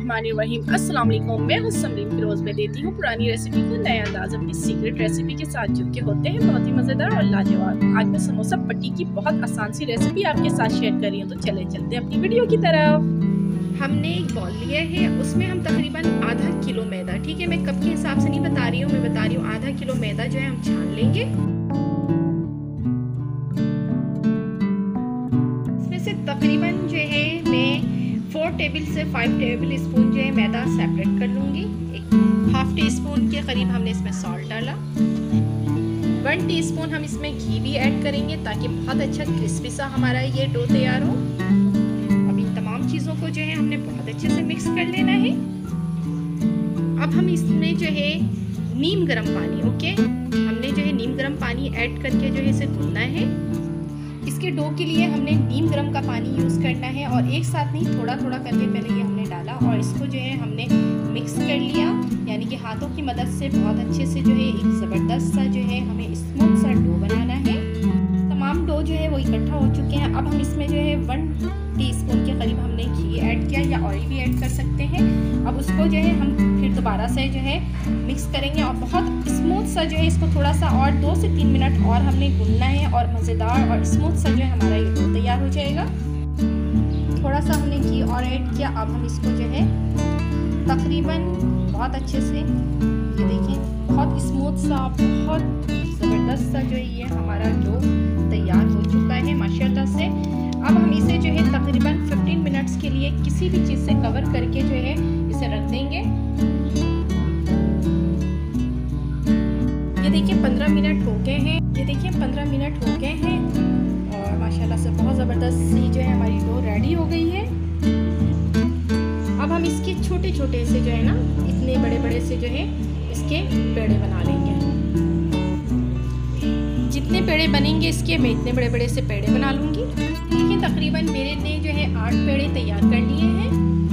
बिस्मिल्लाहिर्रहमानिर्रहीम। अस्सलाम वालेकुम। मैं हूं समरीन फिरोज में देती हूं पुरानी रेसिपी को नया अंदाज अपनी सीक्रेट रेसिपी के साथ, जो कि होते हैं बहुत ही मज़ेदार और लाजवाब। आज मैं समोसा पट्टी की बहुत आसान सी रेसिपी आपके साथ शेयर कर रही हूँ। तो चले चलते हैं अपनी वीडियो की तरफ। हमने एक बॉल लिया है, उसमें हम तकरीबन आधा किलो मैदा, ठीक है, मैं कप के हिसाब से नहीं बता रही हूँ, मैं बता रही हूँ आधा किलो मैदा जो है हम छान लेंगे। इसमें से तकरीबन जो है मैं 4 टेबल से 5 टेबल स्पून जो है मैदा सेपरेट कर लूँगी। एक हाफ टी स्पून के करीब हमने इसमें सॉल्ट डाला। 1 टीस्पून हम इसमें घी भी ऐड करेंगे ताकि बहुत अच्छा क्रिस्पी सा हमारा ये डो तैयार हो। अब इन तमाम चीज़ों को जो है हमने बहुत अच्छे से मिक्स कर लेना है। अब हम इसमें जो है नीम गर्म पानी, ओके, हमने जो है नीम गर्म पानी ऐड करके जो है इसे गूंदना है। इसके डो के लिए हमने नीम गर्म का पानी यूज़ करना है और एक साथ नहीं, थोड़ा थोड़ा करके पहले ये हमने डाला और इसको जो है हमने मिक्स कर लिया, यानी कि हाथों की मदद से बहुत अच्छे से जो है एक ज़बरदस्त सा जो है हमें स्मूथ सा डो बनाना है। तमाम डो जो है वो इकट्ठा हो चुके हैं। अब हम इसमें जो है 1 टीस्पून के करीब हमने घी ऐड किया या ऑयल भी ऐड कर सकते हैं। अब उसको जो है हम फिर दोबारा से जो है मिक्स करेंगे और बहुत स्मूथ सा जो है इसको थोड़ा सा और 2 से 3 मिनट और हमने गूंदना है और मज़ेदार और स्मूथ सा जो है हमारा ये डो तैयार हो जाएगा। थोड़ा सा हमने घी और ऐड किया। अब हम इसको जो है तकरीबन बहुत अच्छे से, ये देखिए बहुत स्मूथ सा, बहुत ज़बरदस्त सा जो है ये हमारा डो तैयार हो चुका है माशाल्लाह से। अब हम इसे जो है तकरीबन 15 मिनट्स के लिए किसी भी चीज़ से कवर करके जो है इसे रख देंगे। ये देखिए 15 मिनट हो गए हैं, ये देखिए 15 मिनट हो गए हैं और माशाल्लाह से बहुत ज़बरदस्त सी जो है हमारी डो रेडी हो गई है। अब हम इसके छोटे छोटे से जो है ना, इतने बड़े बड़े से जो है इसके पेड़े बना लेंगे। जितने पेड़े बनेंगे इसके, मैं इतने बड़े बड़े से पेड़े बना लूँगी। देखिए तकरीबन मेरे ने जो है 8 पेड़े तैयार कर लिए हैं।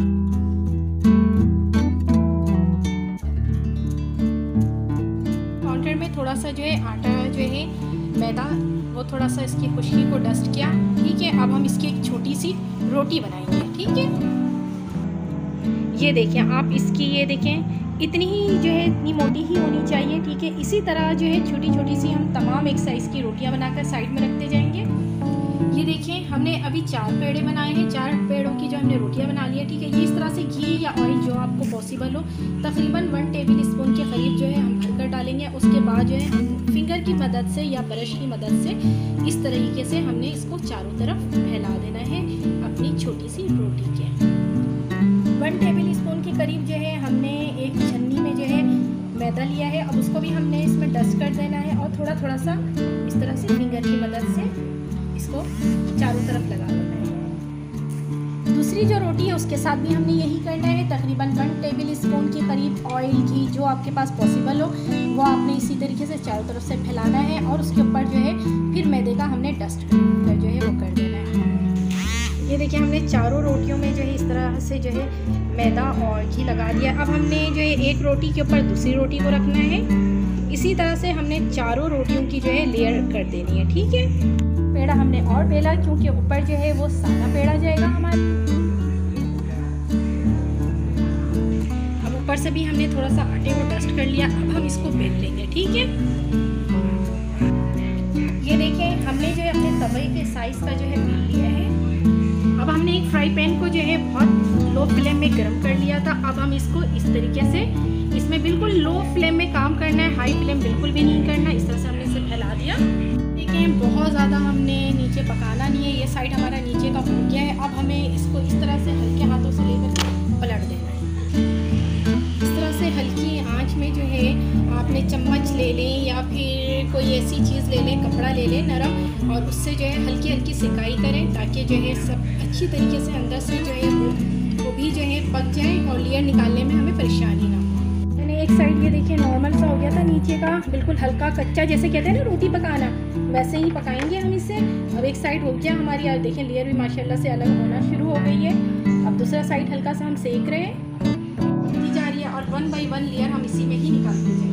काउंटर में थोड़ा सा जो है आटा जो है मैदा, वो थोड़ा सा इसकी खुशकी को डस्ट किया, ठीक है। अब हम इसकी एक छोटी सी रोटी बनाएंगे, ठीक है। ये देखें आप इसकी, ये देखें इतनी ही जो है, इतनी मोटी ही होनी चाहिए, ठीक है। इसी तरह जो है छोटी छोटी सी हम तमाम एक साइज़ की रोटियां बनाकर साइड में रखते जाएंगे। ये देखें हमने अभी 4 पेड़े बनाए हैं, 4 पेड़ों की जो हमने रोटियां बना ली है, ठीक है। ये इस तरह से घी या ऑयल जो आपको पॉसिबल हो, तकरीबन 1 टेबल स्पून के करीब जो है हम भरकर डालेंगे। उसके बाद जो है हम फिंगर की मदद से या ब्रश की मदद से इस तरीके से हमने इसको चारों तरफ फैला देना है अपनी छोटी सी रोटी के। 1 टेबल स्पून के करीब जो है हमने एक छन्नी में जो है मैदा लिया है। अब उसको भी हमने इसमें डस्ट कर देना है और थोड़ा थोड़ा सा इस तरह से फिंगर की मदद से इसको चारों तरफ लगा देना है। दूसरी जो रोटी है उसके साथ भी हमने यही करना है। तकरीबन 1 टेबल स्पून के करीब ऑयल, घी जो आपके पास पॉसिबल हो वो आपने इसी तरीके से चारों तरफ से फैलाना है और उसके ऊपर जो है फिर मैदे का हमने डस्ट कर जो है वो कर देना है। ये देखिए हमने चारों रोटियों में जो है इस तरह से जो है मैदा और घी लगा दिया। अब हमने जो है एक रोटी के ऊपर दूसरी रोटी को रखना है। इसी तरह से हमने चारों रोटियों की जो है लेयर कर देनी है, ठीक है। पेड़ा हमने और बेला क्योंकि ऊपर जो है वो सादा पेड़ा जाएगा हमारा। अब ऊपर से भी हमने थोड़ा सा आटे को डस्ट कर लिया। अब हम इसको बेल लेंगे, ठीक है। ये देखें हमने जो है अपने तवे के साइज का जो है बेल लिया है। अब हमने एक फ्राई पैन को जो है बहुत लो फ्लेम में गर्म कर लिया था। अब हम इसको इस तरीके से, इसमें बिल्कुल लो फ्लेम में काम करना है, हाई फ्लेम बिल्कुल भी नहीं करना। इस तरह से हमने इसे फैला दिया। देखें बहुत ज़्यादा हमने नीचे पकाना नहीं है। ये साइड हमारा नीचे का हो गया है। अब हमें इसको इस तरह से हल्के हाथों से लेकर पलट देना है। इस तरह से हल्की आंच में जो है आपने चम्मच ले लें या फिर कोई ऐसी चीज़ ले लें, कपड़ा ले लें नरम, और उससे जो है हल्की हल्की सिकाई करें ताकि जो है सब अच्छी तरीके से अंदर से जो है वो भी जो है पक जाए और लेयर निकालने में हमें परेशानी ना हो। मैंने एक साइड ये देखिए नॉर्मल सा हो गया था, नीचे का बिल्कुल हल्का कच्चा, जैसे कहते हैं ना रोटी पकाना, वैसे ही पकाएंगे हम इसे। अब एक साइड हो गया हमारी, और देखिए लेयर भी माशाल्लाह से अलग होना शुरू हो गई है। अब दूसरा साइड हल्का सा हम सेक रहे हैं, जा रही है और 1 बाई 1 लेयर हम इसी में ही निकालते जाएंगे।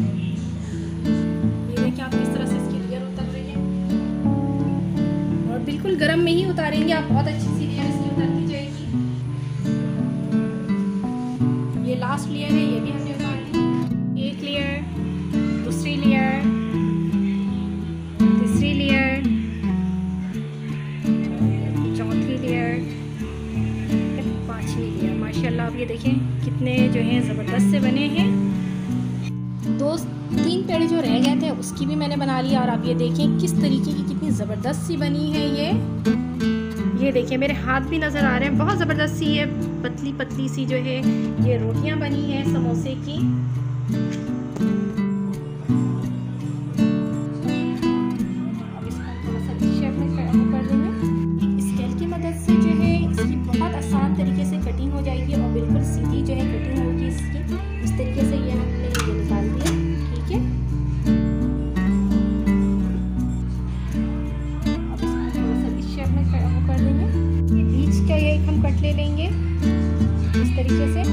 ये देखिए आप किस तरह से इसकी लेयर उतर रही है और बिल्कुल गर्म में ही उतारेंगे आप, बहुत अच्छी सी लेयर इसकी उतरती जाएगी। लास्ट लेयर है, ये भी हमने उतार ली। एक लेयर, दूसरी लेयर, तीसरी लेयर, चौथी लेयर, पांचवी लेयर। माशाल्लाह आप ये देखें कितने जो हैं ज़बरदस्त से बने हैं। 2-3 पेड़ जो रह गए थे उसकी भी मैंने बना लिया। और आप ये देखें किस तरीके की कितनी ज़बरदस्त सी बनी है ये देखिए मेरे हाथ भी नज़र आ रहे हैं, बहुत ज़बरदस्त सी ये पतली पतली सी जो है ये रोटियां बनी हैं समोसे की। अब इसको थोड़ा सा शेप में कर देंगे। स्केल की मदद से जो है इसकी बहुत आसान तरीके से कटिंग हो जाएगी और बिल्कुल सीधी जो है कटिंग होगी इसकी। इस तरीके से ये हमने ये निकाल दिया, ठीक है। अब इसको थोड़ा सा इस शेप में कर देंगे। ये बीच का ये हम कट ले लेंगे इस तरीके से।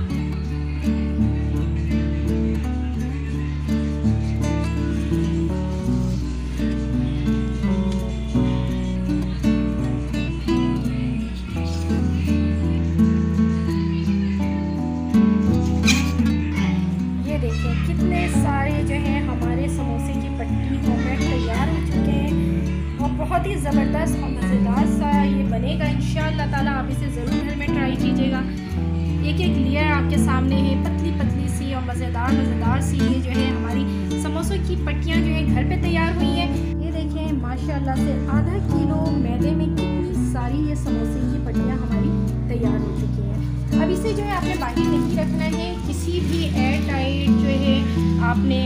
कितने सारे जो हैं हमारे समोसे की पट्टी होममेड तैयार हो चुके हैं और बहुत ही ज़बरदस्त और मज़ेदार सा ये बनेगा इंशाअल्लाह ताला। आप इसे ज़रूर घर में ट्राई कीजिएगा। एक एक लेयर आपके सामने है, पतली पतली सी और मज़ेदार सी ये जो है हमारी समोसों की पट्टियाँ जो है घर पे तैयार हुई हैं। ये देखें माशाल्लाह से आधा किलो मैदे में कितनी सारी ये समोसे की पट्टियाँ हमारी तैयार हो चुकी हैं। अब इसे जो है आपने बाहर नहीं रखना है, किसी भी एयर टाइट जो है आपने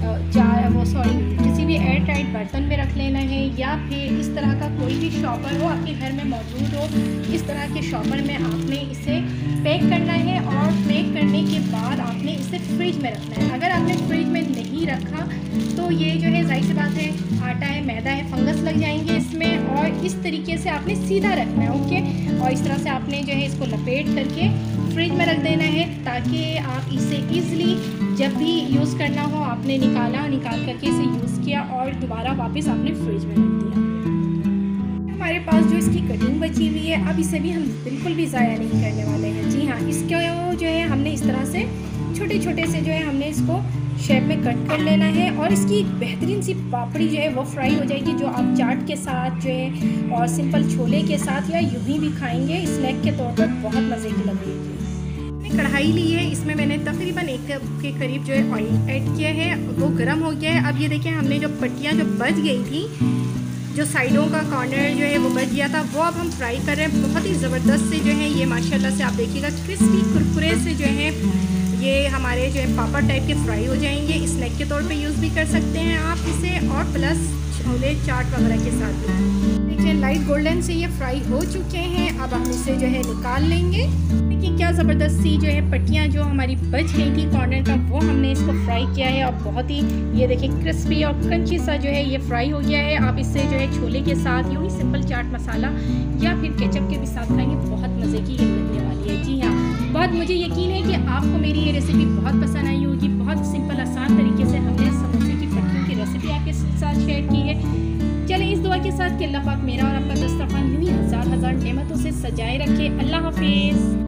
किसी भी एयर टाइट बर्तन में रख लेना है, या फिर इस तरह का कोई भी शॉपर हो आपके घर में मौजूद हो, इस तरह के शॉपर में आपने इसे पैक करना है। और पैक करने के बाद आपने इसे फ्रिज में रखना है। अगर आपने फ्रिज में नहीं रखा तो ये जो है जाहिर सी बात है आटा है, मैदा है, फंगस लग जाएंगे इसमें। और इस तरीके से आपने सीधा रखना है, ओके। और इस तरह से आपने जो है इसको लपेट करके फ्रिज में रख देना है ताकि आप इसे ईज़िली जब भी यूज़ करना हो आपने निकाल करके इसे यूज़ किया और दोबारा वापस आपने फ्रिज में रख दिया। हमारे पास जो इसकी कटिंग बची हुई है अब इसे भी हम बिल्कुल भी ज़ाया नहीं करने वाले हैं। जी हाँ, इसको जो है हमने इस तरह से छोटे छोटे से जो है हमने इसको शेप में कट कर लेना है। और इसकी एक बेहतरीन सी पापड़ी जो है वो फ्राई हो जाएगी, जो आप चाट के साथ जो है और सिंपल छोले के साथ या यूं ही भी खाएंगे स्नैक के तौर पर, बहुत मज़े की लगेगी। कढ़ाई ली है, इसमें मैंने तकरीबन 1 कप के करीब जो है ऑयल ऐड किया है, वो गर्म हो गया है। अब ये देखें हमने जो पट्टियाँ जो बच गई थी, जो साइडों का कॉर्नर जो है वो बच गया था, वो अब हम फ्राई कर रहे हैं। बहुत ही ज़बरदस्त से जो है ये माशाल्लाह से आप देखिएगा क्रिस्पी कुरकुरे से जो है ये हमारे जो है पापड़ टाइप के फ्राई हो जाएंगे। स्नैक के तौर पे यूज़ भी कर सकते हैं आप इसे, और प्लस छोले चाट वगैरह के साथ भी। देखिए लाइट गोल्डन से ये फ्राई हो चुके हैं। अब हम इसे जो है निकाल लेंगे। देखिए क्या ज़बरदस्त सी जो है पट्टियाँ जो हमारी बच गई थी कॉर्नर का, वो हमने इसको फ्राई किया है और बहुत ही ये देखिए क्रिस्पी और क्रंची सा जो है ये फ्राई हो गया है। आप इससे जो है छोले के साथ यूँ ही सिंपल चाट मसाला या फिर केचप के भी साथ खाएंगे, बहुत मज़े की ये लगने वाली है। जी हाँ, बहुत मुझे यकीन है कि आपको मेरी ये रेसिपी बहुत पसंद आई होगी। बहुत सिंपल आसान तरीके से हमने समोसे की पट्टियों की रेसिपी आपके साथ शेयर की है। चलें इस दुआ के साथ कि अल्लाह पाक मेरा और आपका दस्तरखान यूँ ही हज़ार हज़ार नेमतों से सजाए रखे। अल्लाह हाफिज़।